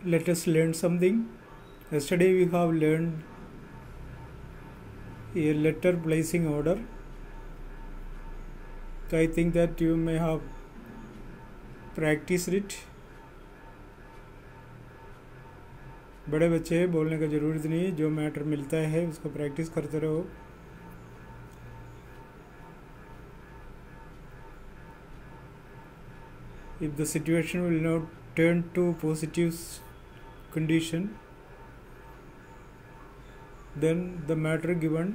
let us learn something. Yesterday we have learned a letter placing order. So I think that you may have practiced it. बड़े बच्चे बोलने का ज़रूरत नहीं, जो मैटर मिलता है उसको प्रैक्टिस करते रहो. If the situation will not turn to positive condition, then the matter given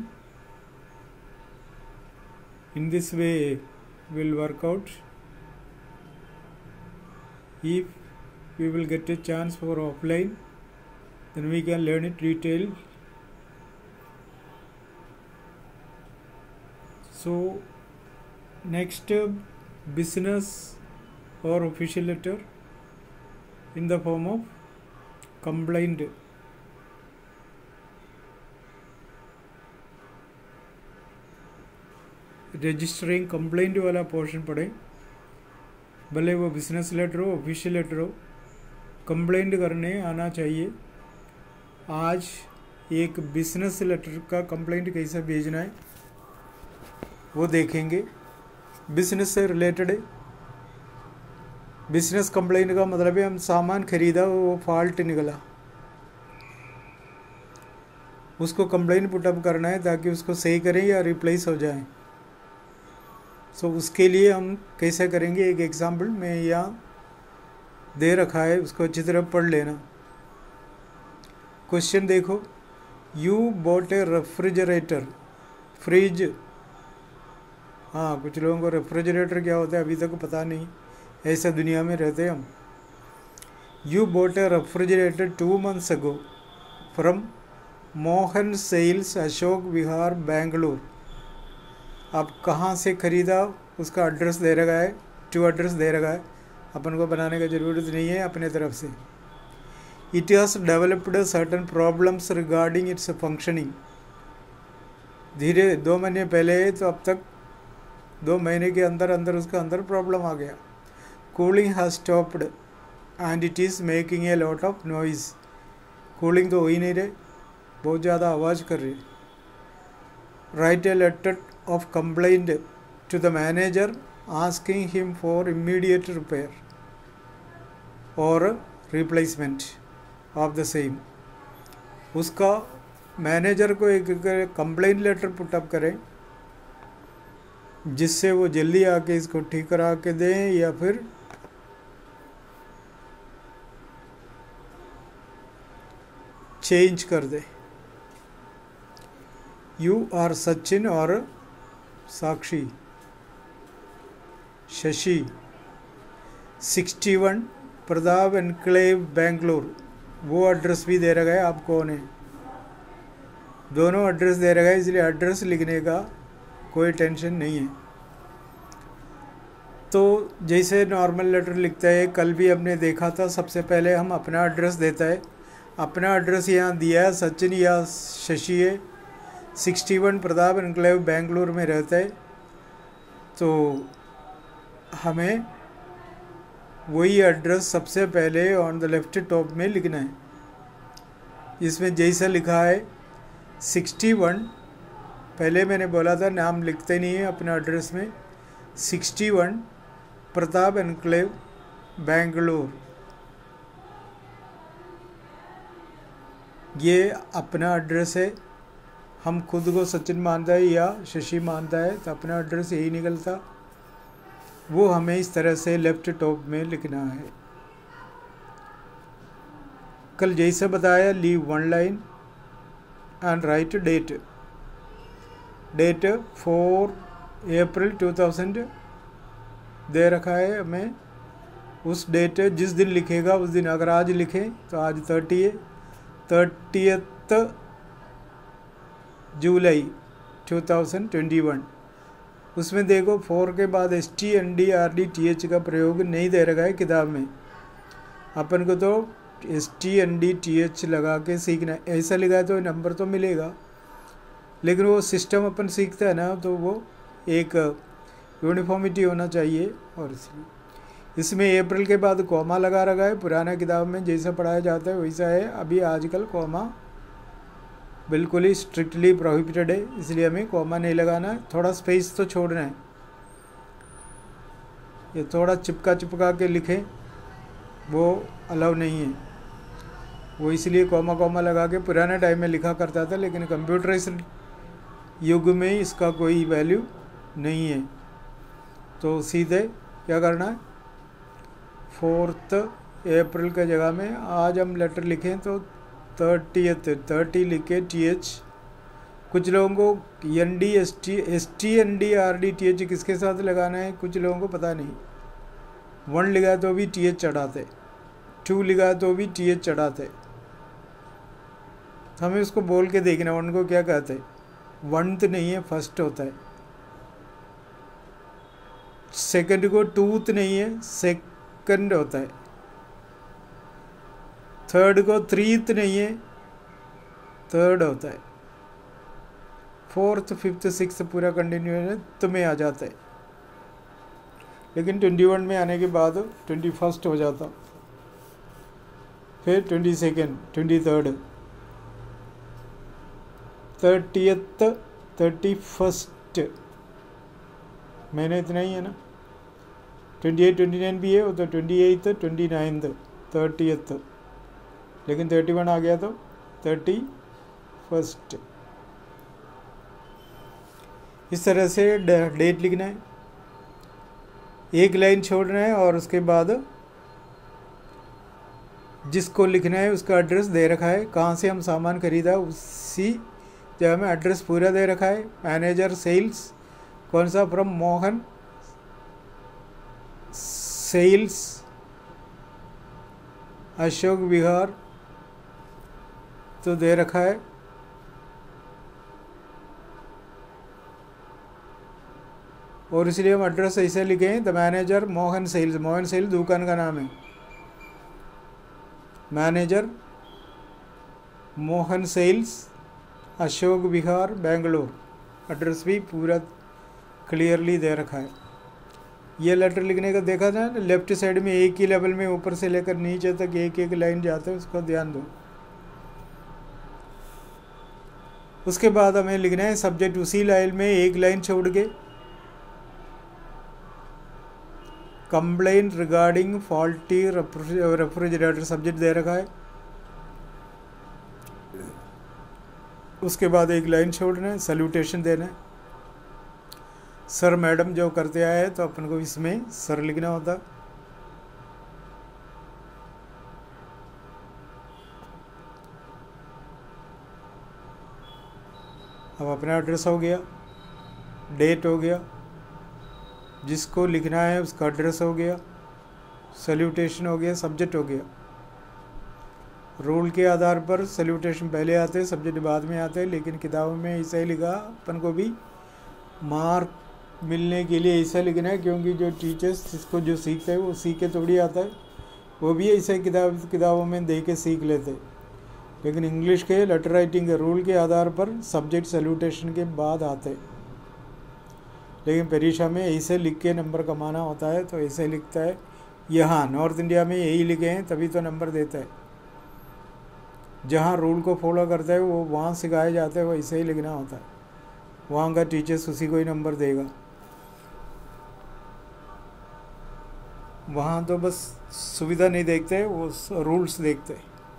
in this way will work out. If we will get a chance for offline, then we can learn it detailed. So next, business or official letter in the form of complaint. Registering complaint वाला portion पढ़ें, भले वो business letter हो official letter हो, complaint करने आना चाहिए. आज एक बिजनेस लेटर का कंप्लेंट कैसे भेजना है वो देखेंगे. बिजनेस से रिलेटेड है. बिजनेस कंप्लेंट का मतलब है हम सामान खरीदा, वो फॉल्ट निकला, उसको कंप्लेंट पुटअप करना है ताकि उसको सही करें या रिप्लेस हो जाए. सो उसके लिए हम कैसे करेंगे, एक एग्जांपल में यहाँ दे रखा है, उसको अच्छी तरह पढ़ लेना. क्वेश्चन देखो, you bought a refrigerator. Fridge, हाँ कुछ लोगों को रेफ्रिजरेटर क्या होता है अभी तक पता नहीं, ऐसा दुनिया में रहते हैं हम. You bought a refrigerator 2 months ago from Mohan sales Ashok Vihar Bengaluru. आप कहाँ से ख़रीदा उसका एड्रेस दे रखा है, टू एड्रेस दे रखा है, अपन को बनाने की ज़रूरत नहीं है अपने तरफ से. It has developed certain problems regarding its functioning. धीरे 2 महीने पहले तो अब तक 2 महीने के अंदर अंदर उसका अंदर प्रॉब्लम आ गया. Cooling has stopped and it is making a lot of noise. Cooling तो हो ही नहीं रहे, बहुत ज़्यादा आवाज़ कर रही. Write a letter of complaint to the manager asking him for immediate repair or replacement of the same. उसका मैनेजर को एक कंप्लेंट लेटर पुटअप करें जिससे वो जल्दी आके इसको ठीक करा के दें या फिर चेंज कर दें. यू आर सचिन और साक्षी, शशि, 61 प्रताप एनक्लेव बेंगलुरु. वो एड्रेस भी दे रखा है, आप कौन है, दोनों एड्रेस दे रखा है, इसलिए एड्रेस लिखने का कोई टेंशन नहीं है. तो जैसे नॉर्मल लेटर लिखता है, कल भी हमने देखा था, सबसे पहले हम अपना एड्रेस देता है. अपना एड्रेस यहाँ दिया है, सचिन या शशि है, 61 प्रताप एनक्लेव बेंगलुरु में रहता है. तो हमें वही एड्रेस सबसे पहले ऑन द लेफ्ट टॉप में लिखना है. इसमें जैसा लिखा है 61, पहले मैंने बोला था नाम लिखते नहीं है अपना एड्रेस में. 61 प्रताप एनक्लेव बेंगलुरु, ये अपना एड्रेस है. हम खुद को सचिन मानता है या शशि मानता है तो अपना एड्रेस यही निकलता, वो हमें इस तरह से लेफ्ट टॉप में लिखना है. कल जैसे बताया, leave 1 line and write date. Date 4 April 2000 दे रखा है हमें. उस डेट जिस दिन लिखेगा उस दिन, अगर आज लिखें तो आज 30 है, 30 जुलाई 2021. उसमें देखो 4 के बाद STNDRDTH का प्रयोग नहीं दे रखा है किताब में. अपन को तो STNDTH लगा के सीखना है. ऐसा लिखा है तो नंबर तो मिलेगा, लेकिन वो सिस्टम अपन सीखता है ना, तो वो एक यूनिफॉर्मिटी होना चाहिए. और इसलिए इसमें अप्रैल के बाद कॉमा लगा रखा है। पुराना किताब में जैसा पढ़ाया जाता है वैसा है। अभी आजकल कॉमा बिल्कुल ही स्ट्रिक्टली प्रोहिबिटेड है, इसलिए हमें कॉमा नहीं लगाना है। थोड़ा स्पेस तो छोड़ना है। ये थोड़ा चिपका के लिखें वो अलाउ नहीं है। वो इसलिए कॉमा लगा के पुराने टाइम में लिखा करता था, लेकिन कंप्यूटराइज्ड युग में इसका कोई वैल्यू नहीं है। तो सीधे क्या करना है, 4 अप्रैल के जगह में आज हम लेटर लिखें तो 30 लिख के TH। कुछ लोगों को ND ST ND RD TH किसके साथ लगाना है कुछ लोगों को पता नहीं। 1 लिखा तो भी TH चढ़ाते, 2 लिखा तो भी TH चढ़ाते। हमें उसको बोल के देखना 1 को क्या कहते हैं। 1 नहीं है, फर्स्ट होता है। सेकंड को 2 नहीं है, सेकंड होता है। थर्ड को 3 नहीं है, थर्ड होता है। 4th 5th 6th पूरा कंटिन्यूएशन तुम्हें आ जाता है, लेकिन 21 में आने के बाद 21st हो जाता, फिर 22nd 23rd 30th 31st मैंने इतना ही है ना। 28 29 भी है वो तो 28th 29th 30th, लेकिन 31 आ गया तो 31st। इस तरह से डेट लिखना है, एक लाइन छोड़ना है और उसके बाद जिसको लिखना है उसका एड्रेस दे रखा है, कहाँ से हम सामान खरीदा उसी जगह में एड्रेस पूरा दे रखा है। मैनेजर सेल्स कौन सा, फ्रॉम मोहन सेल्स अशोक विहार तो दे रखा है। और इसलिए हम एड्रेस ऐसे लिखे हैं, the manager Mohan sales. Mohan sales दुकान का नाम है। Manager Mohan sales Ashok Vihar Bangalore, address भी पूरा क्लियरली दे रखा है। ये लेटर लिखने का देखा था ना, लेफ्ट साइड में एक ही लेवल में ऊपर से लेकर नीचे तक एक एक लाइन जाता है, उसका ध्यान दो। उसके बाद हमें लिखना है सब्जेक्ट, उसी लाइन में एक लाइन छोड़ के complaint regarding faulty refrigerator subject दे रखा है। उसके बाद एक लाइन छोड़ना है, सैल्यूटेशन देना है। सर मैडम जो करते आए हैं तो अपन को इसमें सर लिखना होता। अब अपना एड्रेस हो गया, डेट हो गया, जिसको लिखना है उसका एड्रेस हो गया, सैल्यूटेशन हो गया, सब्जेक्ट हो गया। रूल के आधार पर सैल्यूटेशन पहले आते हैं, सब्जेक्ट बाद में आते हैं, लेकिन किताबों में ऐसा ही लिखा। अपन को भी मार्क मिलने के लिए ऐसा लिखना है, क्योंकि जो टीचर्स जिसको जो सीखते हैं वो सीख के थोड़ी आता है, वो भी ऐसे किताबों में देख के सीख लेते। लेकिन इंग्लिश के लेटर राइटिंग के रूल के आधार पर सब्जेक्ट सैल्यूटेशन के बाद आते, लेकिन परीक्षा में ऐसे लिख के नंबर कमाना होता है तो ऐसे लिखता है। यहाँ नॉर्थ इंडिया में यही लिखे हैं तभी तो नंबर देता है। जहाँ रूल को फॉलो करता है वो वहाँ सिखाया जाता है, वो ऐसे ही लिखना होता है। वहाँ का टीचर्स उसी को ही नंबर देगा। वहाँ तो बस सुविधा नहीं देखते, वो रूल्स देखते।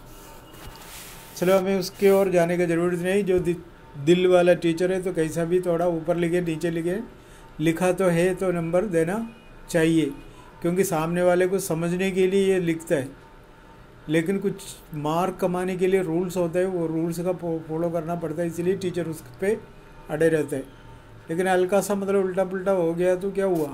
चलो हमें उसके और जाने की ज़रूरत नहीं। जो दिल वाला टीचर है तो कैसा भी थोड़ा ऊपर लिखे नीचे लिखे, लिखा तो है तो नंबर देना चाहिए, क्योंकि सामने वाले को समझने के लिए ये लिखता है। लेकिन कुछ मार्क कमाने के लिए रूल्स होते हैं, वो रूल्स का फॉलो करना पड़ता है, इसलिए टीचर उस पर अड़े रहते हैं। लेकिन हल्का सा मतलब उल्टा पुल्टा हो गया तो क्या हुआ,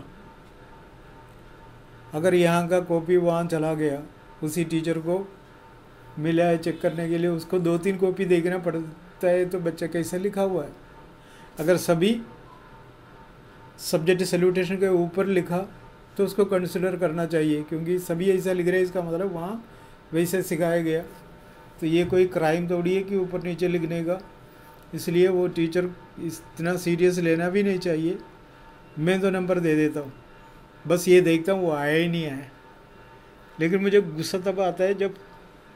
अगर यहाँ का कॉपी वहाँ चला गया, उसी टीचर को मिला है चेक करने के लिए, उसको 2-3 कॉपी देखना पड़ता है, तो बच्चा कैसे लिखा हुआ है। अगर सभी सब्जेक्ट सैल्यूटेशन के ऊपर लिखा तो उसको कंसिडर करना चाहिए, क्योंकि सभी ऐसा लिख रहे हैं, इसका मतलब वहाँ वैसे सिखाया गया। तो ये कोई क्राइम थोड़ी है कि ऊपर नीचे लिखने का, इसलिए वो टीचर इतना सीरियस लेना भी नहीं चाहिए। मैं तो नंबर दे देता हूँ, बस ये देखता हूँ वो आया ही नहीं आया। लेकिन मुझे गुस्सा तब आता है जब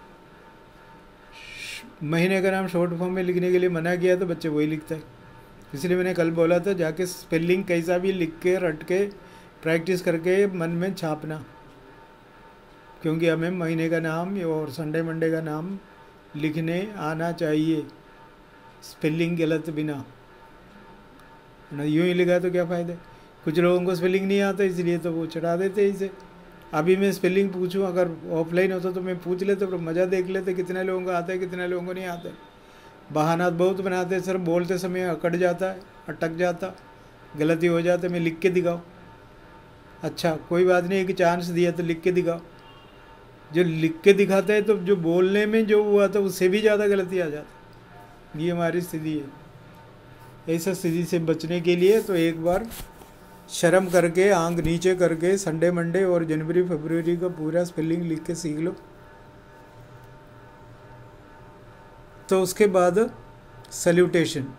महीने का नाम शॉर्ट फॉर्म में लिखने के लिए मना किया तो बच्चे वही लिखता है। इसलिए मैंने कल बोला था जाके स्पेलिंग कैसा भी लिख के रट के प्रैक्टिस करके मन में छापना, क्योंकि हमें महीने का नाम और संडे मंडे का नाम लिखने आना चाहिए, स्पेलिंग गलत बिना। ना यूँ ही लिखा तो क्या फ़ायदा। कुछ लोगों को स्पेलिंग नहीं आता इसलिए तो वो चढ़ा देते इसे। अभी मैं स्पेलिंग पूछूं, अगर ऑफलाइन होता तो मैं पूछ लेते, पर मज़ा देख लेते कितने लोगों को आता है कितने लोगों को नहीं आता है। बहाना बहुत बनाते हैं सर, बोलते समय अकड़ जाता है, अटक जाता, गलती हो जाता है, मैं लिख के दिखाऊँ। अच्छा कोई बात नहीं, एक चांस दिया तो लिख के दिखाओ। जो लिख के दिखाता है तो जो बोलने में जो हुआ था उससे भी ज़्यादा गलती आ जाती। ये हमारी स्थिति है। ऐसा स्थिति से बचने के लिए तो एक बार शर्म करके आंख नीचे करके संडे मंडे और जनवरी फरवरी का पूरा स्पेलिंग लिख के सीख लो। तो उसके बाद सल्यूटेशन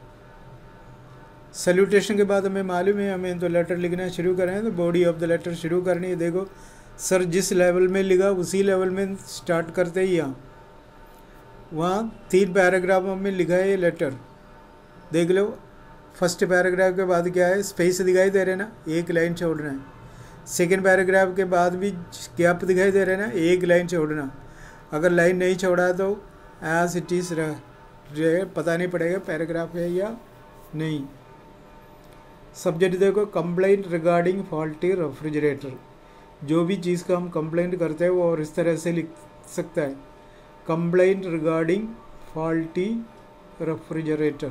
के बाद हमें मालूम है हमें तो लेटर लिखना शुरू करें तो बॉडी ऑफ द लेटर शुरू करनी है। देखो सर जिस लेवल में लिखा उसी लेवल में स्टार्ट करते ही वहाँ 3 पैराग्राफों में लिखा है ये लेटर, देख लो। फर्स्ट पैराग्राफ के बाद क्या है, स्पेस दिखाई दे रहे ना, एक लाइन छोड़ना है। सेकंड पैराग्राफ के बाद भी गैप दिखाई दे रहे ना, एक लाइन छोड़ना। अगर लाइन नहीं छोड़ा तो एज इट इज़ रहे, पता नहीं पड़ेगा पैराग्राफ है या नहीं। सब्जेक्ट देखो कंप्लेंट रिगार्डिंग फॉल्टी रेफ्रिजरेटर। जो भी चीज़ का हम कंप्लेंट करते हैं वो और इस तरह से लिख सकता है, complaint regarding faulty refrigerator.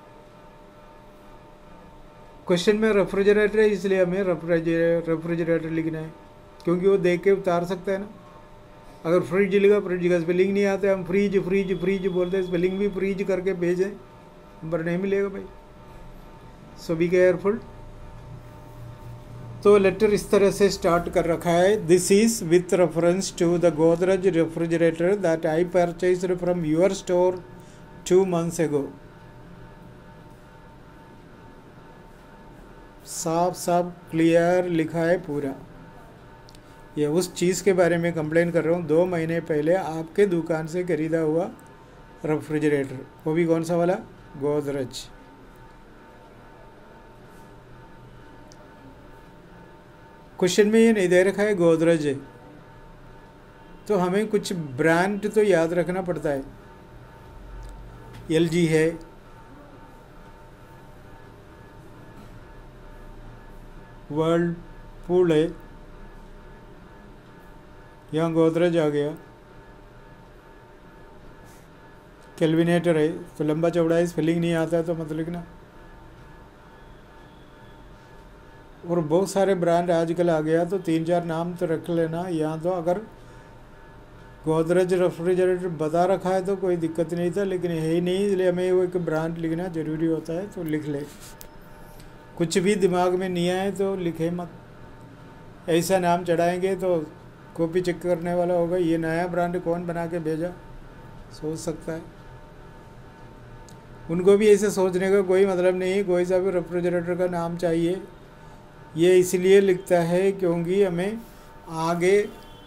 Question में रेफ्रिजरेटर है इसलिए हमें रेफ्रिजरेटर लिखना है, क्योंकि वो देख के उतार सकता है ना। अगर फ्रिज लिखा, फ्रिज का स्पेलिंग नहीं आता, हम फ्रीज फ्रीज फ्रीज बोलते हैं, स्पेलिंग भी फ्रीज करके भेजें, नंबर नहीं मिलेगा भाई। So be careful. तो लेटर इस तरह से स्टार्ट कर रखा है, this is with reference to the Godrej refrigerator that I purchased from your store 2 months ago। साफ साफ क्लियर लिखा है पूरा। ये उस चीज़ के बारे में कंप्लेन कर रहा हूँ 2 महीने पहले आपके दुकान से खरीदा हुआ रेफ्रिजरेटर, वो भी कौन सा वाला, गोदरेज। क्वेश्चन में ये नहीं दे रखा है गोदरेज है, तो हमें कुछ ब्रांड तो याद रखना पड़ता है। LG है, वर्लपूल है, यहाँ गोदरेज आ गया, केल्विनेटर है। तो लंबा चौड़ा है, स्पेलिंग नहीं आता है तो मत लिखना। और बहुत सारे ब्रांड आजकल आ गया तो 3-4 नाम तो रख लेना। यहाँ तो अगर गोदरेज रेफ्रिजरेटर बता रखा है तो कोई दिक्कत नहीं था, लेकिन है ही नहीं, इसलिए हमें वो एक ब्रांड लिखना ज़रूरी होता है, तो लिख ले। कुछ भी दिमाग में नहीं आए तो लिखे मत। ऐसा नाम चढ़ाएंगे तो कॉपी चेक करने वाला होगा, ये नया ब्रांड कौन बना के भेजा, सोच सकता है। उनको भी ऐसे सोचने का कोई मतलब नहीं, कोई सा भी रेफ्रिजरेटर का नाम चाहिए। ये इसलिए लिखता है क्योंकि हमें आगे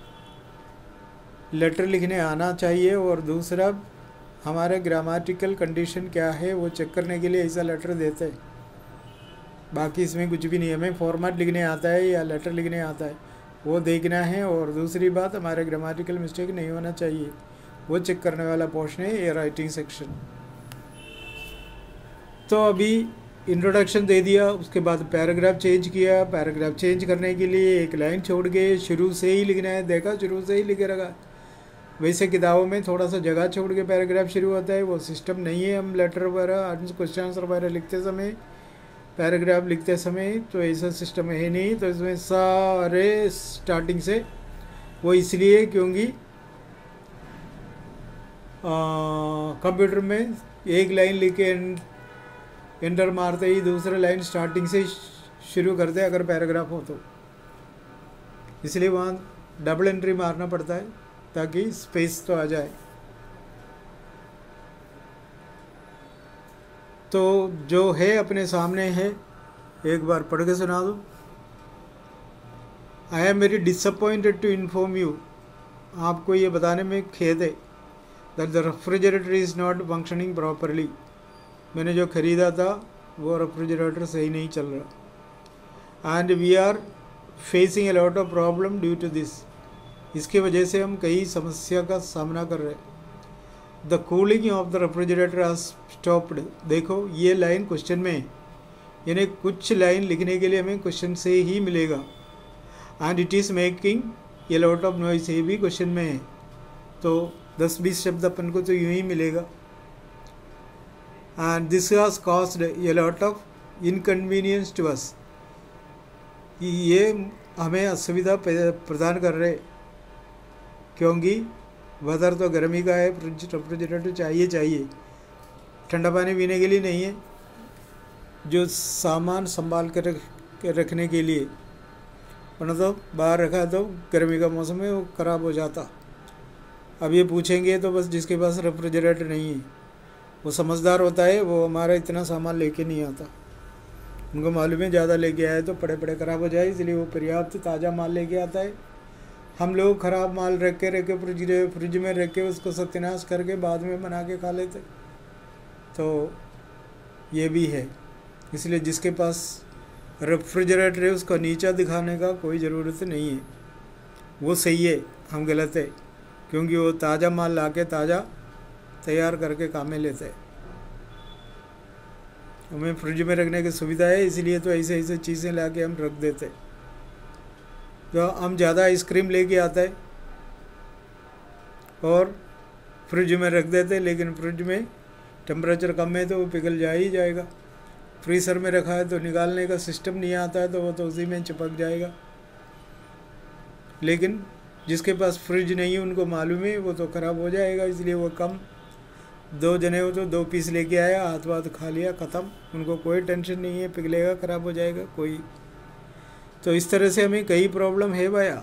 लेटर लिखने आना चाहिए, और दूसरा हमारे ग्रामेटिकल कंडीशन क्या है वो चेक करने के लिए ऐसा लेटर देते हैं। बाकी इसमें कुछ भी नहीं, हमें फॉर्मेट लिखने आता है या लेटर लिखने आता है वो देखना है, और दूसरी बात हमारे ग्रामेटिकल मिस्टेक नहीं होना चाहिए, वो चेक करने वाला पोर्शन है ये राइटिंग सेक्शन। तो अभी इंट्रोडक्शन दे दिया, उसके बाद पैराग्राफ चेंज किया। पैराग्राफ चेंज करने के लिए एक लाइन छोड़ के शुरू से ही लिखना है, देखा शुरू से ही लिखे रखा। वैसे किताबों में थोड़ा सा जगह छोड़ के पैराग्राफ शुरू होता है, वो सिस्टम नहीं है। हम लेटर वगैरह क्वेश्चन आंसर वगैरह लिखते समय, पैराग्राफ लिखते समय तो ऐसा सिस्टम है नहीं। तो इसमें सारे स्टार्टिंग से, वो इसलिए क्योंकि कंप्यूटर में एक लाइन लिख के एंटर मारते ही दूसरा लाइन स्टार्टिंग से शुरू करते अगर पैराग्राफ हो तो, इसलिए वहाँ डबल एंट्री मारना पड़ता है ताकि स्पेस तो आ जाए। तो जो है अपने सामने है, एक बार पढ़ के सुना दो। I am very disappointed to inform you आपको ये बताने में खेद है that the refrigerator is not functioning properly. मैंने जो ख़रीदा था वो रेफ्रिजरेटर सही नहीं चल रहा, and we are facing a lot of problem due to this. इसकी वजह से हम कई समस्या का सामना कर रहे हैं। The cooling of the refrigerator has stopped. देखो ये लाइन क्वेश्चन में है, यानी कुछ लाइन लिखने के लिए हमें क्वेश्चन से ही मिलेगा। And it is making a lot of noise, ये भी क्वेश्चन में है, तो 10-20 शब्द अपन को तो यूँ ही मिलेगा। And this has caused a lot of inconvenience to us. ये हमें असुविधा प्रदान कर रहे, क्योंकि वेदर तो गर्मी का है, रेफ्रिजरेटर चाहिए। ठंडा पानी पीने के लिए नहीं है, जो सामान संभाल कर रखने के लिए, वरना तो बाहर रखा तो गर्मी का मौसम है वो ख़राब हो जाता। अब ये पूछेंगे तो बस जिसके पास रेफ्रिजरेटर नहीं है वो समझदार होता है, वो हमारा इतना सामान लेके नहीं आता। उनको मालूम है ज़्यादा लेके आए तो पड़े ख़राब हो जाए, इसलिए वो पर्याप्त ताज़ा माल लेके आता है। हम लोग ख़राब माल रख के फ्रिज में रख के उसको सत्यानाश करके बाद में बना के खा लेते, तो ये भी है। इसलिए जिसके पास रेफ्रिजरेटर है उसको नीचा दिखाने का कोई ज़रूरत नहीं है, वो सही है, हम गलत है, क्योंकि वो ताज़ा माल ला के ताज़ा तैयार करके काम में लेते हैं। हमें फ्रिज में रखने की सुविधा है, इसलिए तो ऐसे चीज़ें ला के हम रख देते। तो हम ज़्यादा आइसक्रीम लेके आता है और फ्रिज में रख देते, लेकिन फ्रिज में टेम्परेचर कम है तो वो पिघल जा ही जाएगा। फ्रीज़र में रखा है तो निकालने का सिस्टम नहीं आता है, तो वो तो उसी में चिपक जाएगा। लेकिन जिसके पास फ्रिज नहीं है उनको मालूम है वो तो ख़राब हो जाएगा, इसलिए वो कम, 2 जने हो तो 2 पीस लेके आया, हाथ खा लिया, ख़त्म। उनको कोई टेंशन नहीं है पिघलेगा, ख़राब हो जाएगा कोई। तो इस तरह से हमें कई प्रॉब्लम है भैया।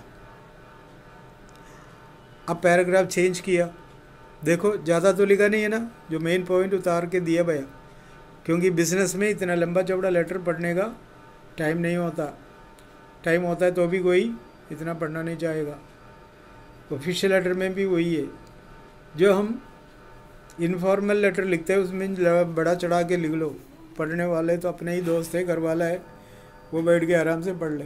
अब पैराग्राफ चेंज किया, देखो ज़्यादा तो लिखा नहीं है ना, जो मेन पॉइंट उतार के दिया भैया, क्योंकि बिज़नेस में इतना लंबा चौड़ा लेटर पढ़ने का टाइम नहीं होता। टाइम होता है तो भी कोई इतना पढ़ना नहीं चाहेगा। ऑफिशियल लेटर में भी वही है, जो हम इनफॉर्मल लेटर लिखते हैं उसमें बड़ा चढ़ा के लिख लो। पढ़ने वाले तो अपने ही दोस्त है, घर वाला है, वो बैठ के आराम से पढ़ ले।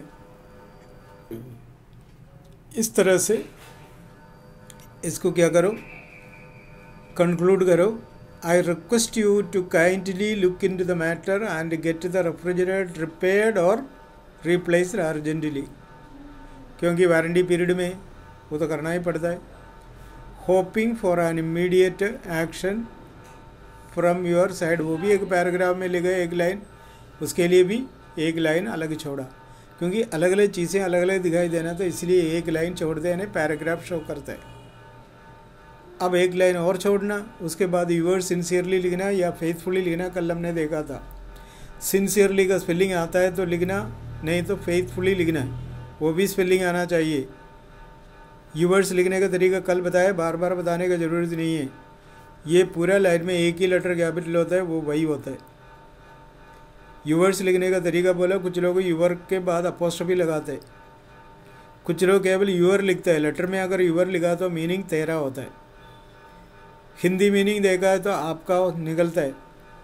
इस तरह से इसको क्या करो, कंक्लूड करो। I request you to kindly look into the matter and get the refrigerator repaired और रिप्लेस्ड अर्जेंटली, क्योंकि वारंटी पीरियड में वो तो करना ही पड़ता है। Hoping for an immediate action from your side, वो भी एक पैराग्राफ में लिखा है, एक लाइन, उसके लिए भी एक लाइन अलग छोड़ा, क्योंकि अलग अलग चीज़ें अलग अलग दिखाई देना, तो इसलिए एक लाइन छोड़ते हैं, पैराग्राफ शो करता है। अब एक लाइन और छोड़ना, उसके बाद यूअर सिंसियरली लिखना या फेथफुली लिखना। कल हमने देखा था, सिंसियरली का स्पेलिंग आता है तो लिखना, नहीं तो फेथफुली लिखना है, वो भी स्पेलिंग आना चाहिए। यूवर्स लिखने का तरीका कल बताया, बार बार बताने की ज़रूरत नहीं है। ये पूरा लाइन में एक ही लेटर कैपिटल होता है, वो वही होता है। यूवर्स लिखने का तरीका बोला, कुछ लोग यूवर के बाद अपोस्ट्रोफी लगाते हैं, कुछ लोग केवल यूवर लिखते हैं। लेटर में अगर यूवर लिखा तो मीनिंग तेरा होता है। हिंदी मीनिंग देखा है तो आपका निकलता है,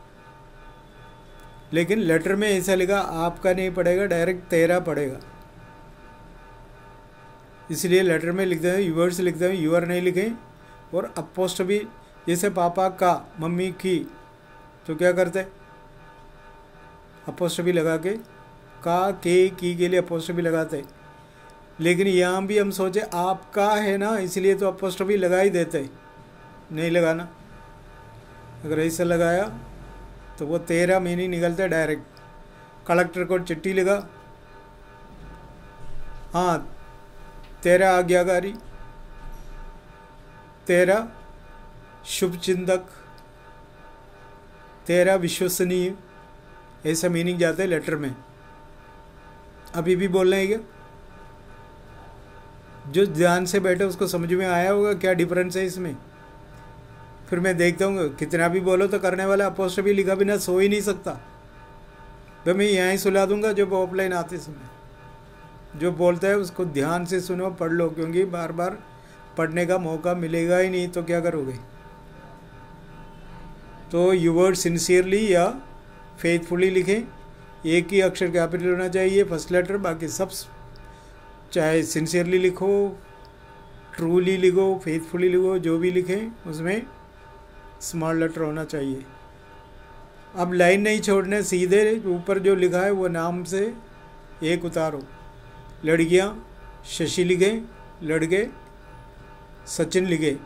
लेकिन लेटर में ऐसा लिखा आपका नहीं पड़ेगा, डायरेक्ट तेरा पड़ेगा। इसलिए लेटर में लिखते हैं यूवर्स लिखते हैं, यूवर नहीं लिखें। और अपोस्ट्रोफी, जैसे पापा का, मम्मी की, तो क्या करते हैं अपोस्ट्रोफी लगा के, का के की लिए अपोस्ट्रोफी लगाते हैं। लेकिन यहाँ भी हम सोचे आपका है ना, इसलिए तो अपोस्ट्रोफी लगा ही देते हैं, नहीं लगाना। अगर ऐसा लगाया तो वो तेरा मीनिंग निकलता है डायरेक्ट। कलेक्टर को चिट्ठी लगा, हाँ तेरा आज्ञाकारी, तेरा शुभचिंतक, तेरा विश्वसनीय, ऐसा मीनिंग जाता है लेटर में। अभी भी बोल रहे हैं क्या? जो ध्यान से बैठे उसको समझ में आया होगा क्या डिफरेंस है इसमें। फिर मैं देखता हूँ कितना भी बोलो तो करने वाला अपोस्ट्रोफी लिखा बिना सो ही नहीं सकता। तो मैं यहाँ ही सुला दूंगा जब ऑफलाइन आते समय। जो बोलता है उसको ध्यान से सुनो, पढ़ लो, क्योंकि बार बार पढ़ने का मौका मिलेगा ही नहीं, तो क्या करोगे? तो यू वर्ड सिंसियरली या फेथफुली लिखें। एक ही अक्षर कैपिटल होना चाहिए, फर्स्ट लेटर, बाकी सब चाहे सिंसियरली लिखो, ट्रूली लिखो, फेथफुली लिखो, जो भी लिखें उसमें स्मॉल लेटर होना चाहिए। अब लाइन नहीं छोड़ने, सीधे ऊपर जो लिखा है वो नाम से एक उतारो। लड़कियां शशि लिखे, लड़के सचिन लिखे।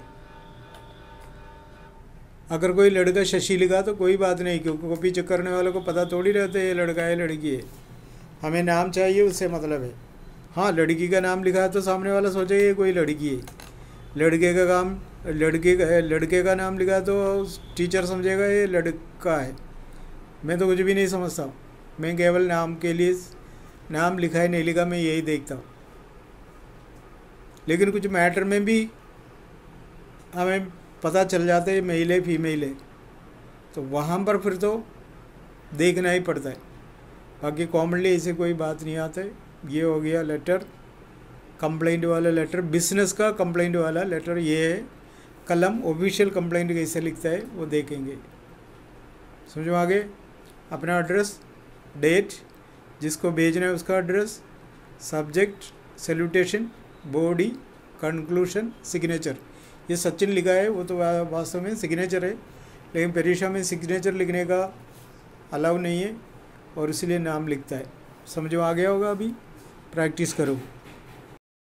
अगर कोई लड़का शशि लिखा तो कोई बात नहीं, क्योंकि कॉपी चेक करने वालों को पता थोड़ी रहते ये लड़का है लड़की है। हमें नाम चाहिए, उससे मतलब है। हाँ, लड़की का नाम लिखा है तो सामने वाला सोचेगा ये कोई लड़की है। लड़के का नाम लिखा है तो टीचर समझेगा ये लड़का है। मैं तो कुछ भी नहीं समझता, मैं केवल नाम के लिए नाम लिखा है नहीं लिखा मैं यही देखता हूँ। लेकिन कुछ मैटर में भी हमें पता चल जाता है मेल है फीमेल है, तो वहाँ पर फिर तो देखना ही पड़ता है। बाकी कॉमनली ऐसे कोई बात नहीं आता है। ये हो गया लेटर, कंप्लेंट वाला लेटर, बिजनेस का कंप्लेंट वाला लेटर ये है। कलम ऑफिशियल कंप्लेंट कैसे लिखता है वो देखेंगे। समझो आगे। अपना एड्रेस, डेट, जिसको भेजना है उसका address, subject, salutation, body, conclusion, signature. ये सचिन लिखा है वो तो वास्तव में सिग्नेचर है, लेकिन परीक्षा में सिग्नेचर लिखने का अलाउ नहीं है और इसलिए नाम लिखता है। समझो आ गया होगा, अभी प्रैक्टिस करो।